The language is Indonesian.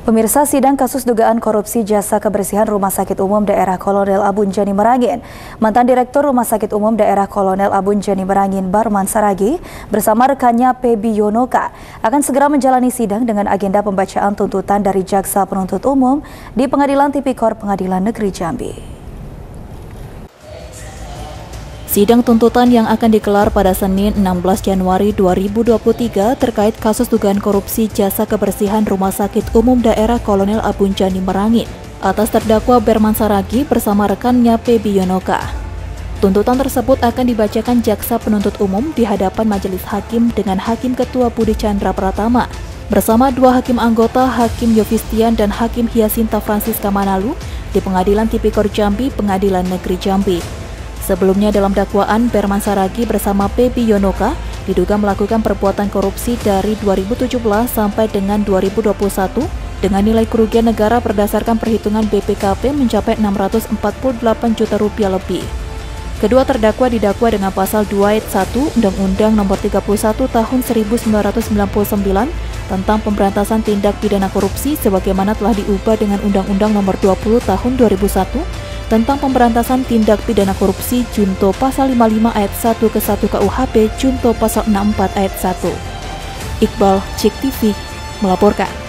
Pemirsa, sidang kasus dugaan korupsi jasa kebersihan Rumah Sakit Umum Daerah Kolonel Abunjani Merangin. Mantan Direktur Rumah Sakit Umum Daerah Kolonel Abunjani Merangin, Barman Saragi, bersama rekannya Pebi Yonoka akan segera menjalani sidang dengan agenda pembacaan tuntutan dari Jaksa Penuntut Umum di Pengadilan Tipikor Pengadilan Negeri Jambi. Sidang tuntutan yang akan digelar pada Senin 16 Januari 2023 terkait kasus dugaan korupsi jasa kebersihan Rumah Sakit Umum Daerah Kolonel Abunjani Merangin atas terdakwa Barman Saragi bersama rekannya Pebi Yonoka. Tuntutan tersebut akan dibacakan Jaksa Penuntut Umum di hadapan Majelis Hakim dengan Hakim Ketua Budi Chandra Pratama bersama dua hakim anggota, Hakim Yovistian dan Hakim Hyasinta Francisca Manalu di Pengadilan Tipikor Jambi, Pengadilan Negeri Jambi. Sebelumnya dalam dakwaan, Barman Saragi bersama Pebi Yonoka diduga melakukan perbuatan korupsi dari 2017 sampai dengan 2021 dengan nilai kerugian negara berdasarkan perhitungan BPKP mencapai 648 juta rupiah lebih. Kedua terdakwa didakwa dengan pasal 2 ayat 1 Undang-Undang Nomor 31 Tahun 1999 tentang pemberantasan tindak pidana korupsi sebagaimana telah diubah dengan Undang-Undang Nomor 20 Tahun 2001 tentang pemberantasan tindak pidana korupsi Junto Pasal 55 ayat 1 ke 1 KUHP Junto Pasal 64 ayat 1. Iqbal, Cek TV, melaporkan.